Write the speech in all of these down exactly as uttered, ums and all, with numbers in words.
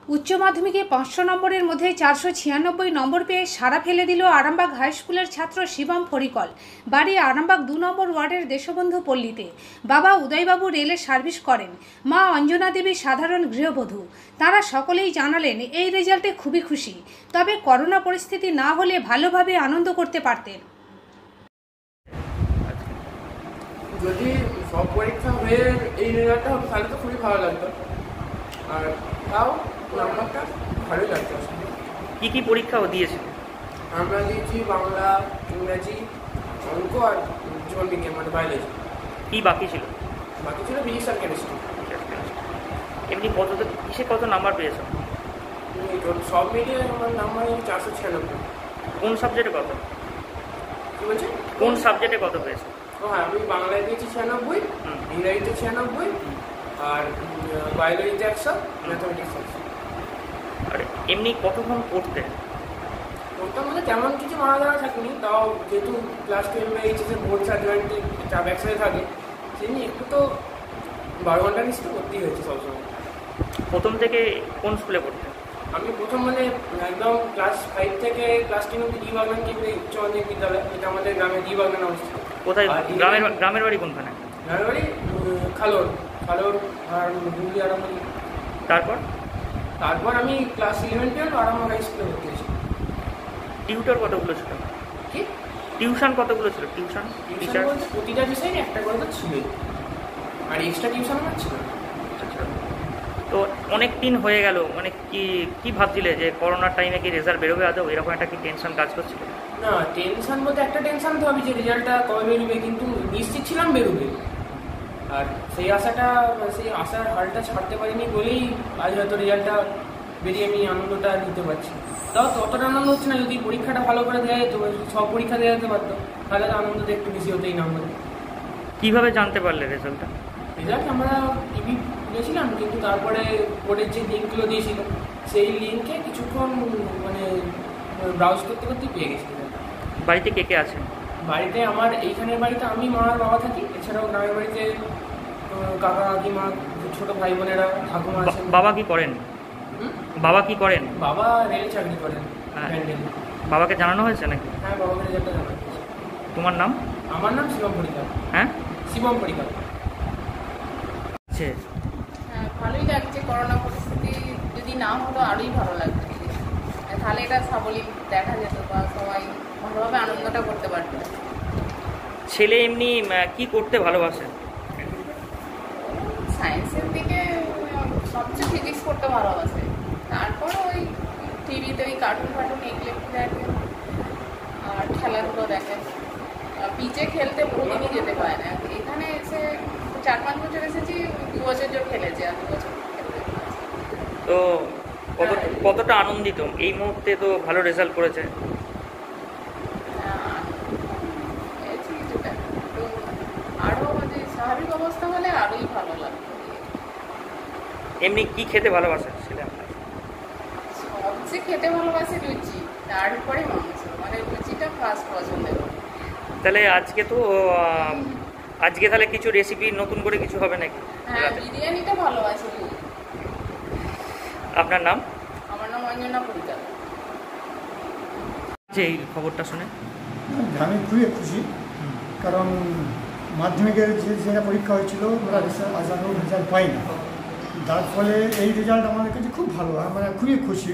উচ্চ মাধ্যমিকে পাঁচশো নম্বরের মধ্যে চারশো ছিয়ানব্বই নম্বর পেয়ে সারা ফেলে দিল আরামবাগ হাই স্কুলের ছাত্র শিবম ফরিকল। বাড়ি আরামবাগ দু নম্বর ওয়ার্ডের দেশবন্ধু পল্লীতে। বাবা উদয়বাবু রেলে সার্ভিস করেন, মা অঞ্জনা দেবী সাধারণ গৃহবধূ। তারা সকলেই জানালেন এই রেজাল্টে খুবই খুশি, তবে করোনা পরিস্থিতি না হলে ভালোভাবে আনন্দ করতে পারতেন। যদি সব পরীক্ষা হয়ে এই রেজাল্টটা হতো তাহলে তো খুবই ভালো লাগতো, আর তাও নাম্বারটা ভালোই লাগতো। কী কী পরীক্ষাও দিয়েছিল? আমরা দিয়েছি বাংলা, ইংরাজি, অঙ্ক আর জীবন বিজ্ঞান মানে বায়োলজি। কী বাকি ছিল? বাকি ছিল ফিজিক্স আর কেমিস্ট্রি। এমনি কত কিসে কত নাম্বার পেয়েছো? সব মিলিয়ে আমার নাম্বার চারশো ছিয়ানব্বই। কোন সাবজেক্টে কত? কী বলছে? কোন সাবজেক্টে কত পেয়েছো? ও হ্যাঁ, আমি বাংলায় দিয়েছি ছিয়ানব্বই, ইংরাজিতে ছিয়ানব্বই, আর বায়োলজিতে একশো, ম্যাথামেটিক্স একশো। আর এমনি কতক্ষণ পড়তে? পড়তাম মানে তেমন কিছু মারা দেওয়া থাকেনি, তাও যেহেতু ক্লাস টুয়েলভে এইচএসে বোর্ড সার্টিফিকেট চাপ একসাথে থাকে, সেই নিয়ে একটু তো বারো ঘন্টা নিচে তো করতেই হয়েছে সবসময়। প্রথম থেকে কোন স্কুলে পড়তে? আমি প্রথম মানে একদম ক্লাস ফাইভ থেকে ক্লাস টেন অব্দি ডি বাগনান কেন্দ্রে উচ্চ মাধ্যমিক বিদ্যালয়, এটা আমাদের গ্রামে ডি বাগনান অবস্থিত। কোথায়? গ্রামের গ্রামের বাড়ি কোনখানে? গ্রামের বাড়ি খালোর খালোর আর হুগলি আরামবাগ। তারপর তারপর আমি class eleven twelve Arambagh high স্কুলে ভর্তি হয়েছি। টিউটর কতগুলো ছিল? কি টিউশন কতগুলো ছিল? টিউশন টিচার বলতে প্রতিটা বিষয়ে একটা করে তো ছিলই, আর এক্সট্রা টিউশন আমার ছিল। আচ্ছা, তো অনেক দিন হয়ে গেল, মানে কি কি ভাবছিলে যে করোনার টাইমে কি রেজাল্ট বেরোবে আদৌ, এরকম একটা কি টেনশন কাজ করছিল? না, টেনশন বলতে একটা টেনশন তো হবে যে রেজাল্টটা কবে বেরোবে, কিন্তু নিশ্চিত ছিলাম বেরোবে। আর সেই আশাটা সেই আশার হালটা ছাড়তে পারিনি বলেই আজ হয়তো রেজাল্টটা বেরিয়ে আমি আনন্দটা নিতে পারছি। তাও ততটা আনন্দ হচ্ছে না, যদি পরীক্ষাটা ভালো করে দেওয়া যেত, সব পরীক্ষা দেওয়া যেতে পারতো, তাহলে আনন্দটা একটু বেশি হতেই নাম্বার। কীভাবে জানতে পারলে রেজাল্টটা? রেজাল্ট আমরা টিভি দিয়েছিলাম, কিন্তু তারপরে বোর্ডের যে লিঙ্কগুলো দিয়েছিল সেই লিঙ্কে কিছুক্ষণ মানে ব্রাউজ করতে করতে পেয়ে গেছি। বাড়িতে কে কে আছে? বাড়িতে আমার এইখানের বাড়িতে আমি, মা আর বাবা থাকি। এছাড়াও গ্রামের বাড়িতে কাকা কাকিমা, ছোট ভাই বোনেরা, ঠাকুমা আছেন। বাবা কি করেন? বাবা কি করেন? বাবা রেলে চাকরি করেন। বাবাকে জানানো হয়েছে নাকি? হ্যাঁ, বাবাকে রেজাল্টটা জানানো হয়েছে। তোমার নাম? আমার নাম শিবম ফরিকল। হ্যাঁ, শিবম ফরিকল। আচ্ছা, হ্যাঁ, ভালোই লাগছে। করোনা পরিস্থিতি যদি না হতো আরোই ভালো লাগতো, তাহলে এটা সাবলীল দেখা যেত বা সবাই ভালোভাবে আনন্দটা করতে পারত। ছেলে এমনি কি করতে ভালোবাসে? সায়েন্সের দিকে সবচেয়ে ফিজিক্স করতে ভালোবাসে, তারপর ওই টিভিতে ওই কার্টুন ফার্টুন এগুলো একটু দেখে আর খেলাধুলো দেখে। পিচে খেলতে বহুদিনই যেতে পারে না, এখানে এসে চার পাঁচ বছর এসেছি, দু বছর জোর খেলেছে আর দু বছর খেলতে। তো কত কতটা আনন্দিত এই মুহূর্তে? তো ভালো রেজাল্ট করেছে। আরও মানে স্বাভাবিক অবস্থা হলে আরোই ভালো লাগতো। এমনি কি খেতে ভালোবাসে ছেলে আপনার? সবচেয়ে খেতে ভালোবাসে লুচি, তারপরে মাংস, মানে লুচিটা ফার্স্ট পছন্দের। তাহলে আজকে তো আজকে তাহলে কিছু রেসিপি নতুন করে কিছু হবে নাকি? হ্যাঁ, বিরিয়ানিটা ভালোবাসি। আপনার নাম? আমার নাম অঞ্জনা পরিচাল। যে এই খবরটা শুনে আমি খুবই খুশি, কারণ মাধ্যমিকের যে যেটা পরীক্ষা হয়েছিল ওরা আসানো রেজাল্ট পাই না, তার ফলে এই রেজাল্ট আমাদের কাছে খুব ভালো, আমরা খুবই খুশি।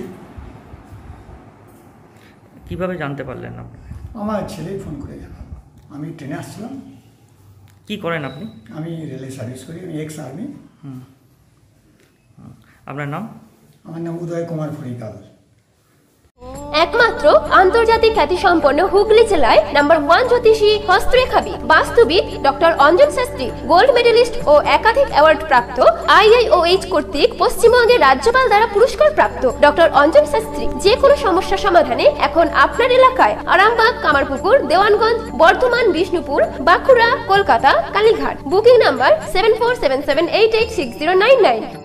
কিভাবে জানতে পারলেন আপনি? আমার ছেলেই ফোন করে জানাল। আমি ট্রেনে আসছিলাম। কি করেন আপনি? আমি রেলে সার্ভিস করি, আমি এক্স আর্মি। হুম, আপনার নাম? আমার নাম উদয় কুমার ফরিকাল। একমাত্র আন্তর্জাতিক খ্যাতিসম্পন্ন হুগলি জেলায় নাম্বার ওয়ান জ্যোতিষী, হস্তরেখাবিদ, বাস্তুবিদ doctor Anjan Shastri, gold medalist ও একাধিক অ্যাওয়ার্ড প্রাপ্ত, আইআইওএইচ কর্তৃক পশ্চিমবঙ্গের রাজ্যপাল দ্বারা পুরস্কার প্রাপ্ত ডক্টর অঞ্জন শাস্ত্রী যে কোনো সমস্যা সমাধানে এখন আপনার এলাকায় Arambagh, Kamarpukur, Dewanganj, Bardhaman, Bishnupur, Bankura, Kolkata, Kalighat. Booking number seven four seven seven eight eight six zero nine nine.